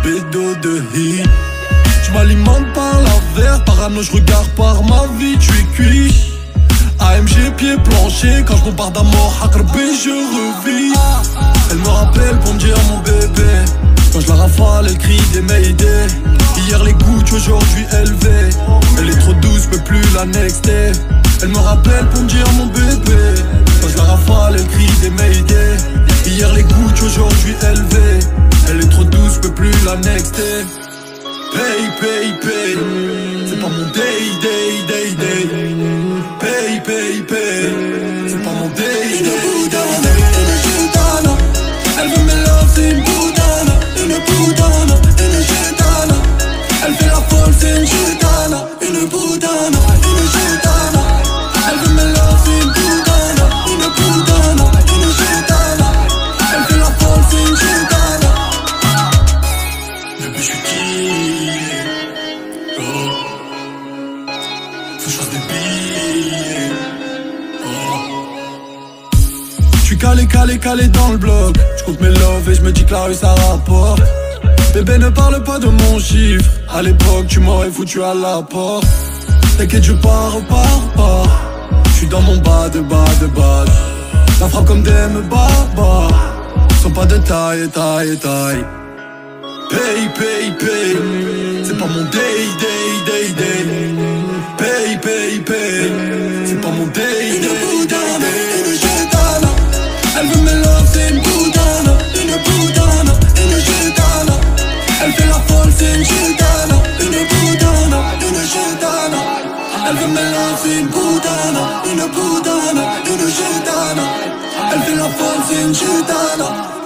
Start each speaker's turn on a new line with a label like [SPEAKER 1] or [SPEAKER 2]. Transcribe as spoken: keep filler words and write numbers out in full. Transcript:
[SPEAKER 1] bédo de hit. Je m'alimente par la verre, parano, je regarde par ma vie, tu es cuit. A M G pied plancher, quand je bombarde à mort, Hakrabé je revis. Elle me rappelle pour me dire mon bébé. Quand je la rafale, elle crie des Mayday. Hier les gouttes, aujourd'hui élevées. Elle est trop douce, peux plus la nexter. Elle me rappelle pour me dire mon bébé. Quand je la rafale, elle crie des Mayday. Hier les gouttes, aujourd'hui élevées. Elle est trop douce, peux plus la nexter. Pay, pay, pay. C'est pas mon day, day, day, day. Pay, pay, pay. C'est pas mon day, day, day. Une gitana. Elle veut mes love, c'est une boudana. Une boudana, une gitana. Elle fait la folle, c'est une gitana. Une boudana, une gitana. Elle veut mes love, c'est une boudana. Une boudana, une gitana. Elle fait la folle, c'est une gitana. Bébé, je suis qui? Faut que je fasse des billets. J'suis calé, calé, calé dans le bloc. J'compte mes love et j'me dis que la rue ça rapporte. Bébé ne parle pas de mon chiffre. À l'époque tu m'aurais foutu à la porte. T'inquiète je pars, repars pas. J'suis dans mon bas de bas de bas. La frappe comme des baba. Sont pas de taille, taille, taille. Pay, pay, pay. C'est pas mon day, day, day, day. Pay, pay, pay. C'est pas mon day, day, day, day. Une gitana. Elle veut mes love, c'est une boudana. Une boudana, une gitana. Elle fait la folle, c'est une gitana. Une boudana, une gitana. Elle veut mes love, c'est une boudana. Une boudana, une gitana. Elle fait la folle, c'est une gitana.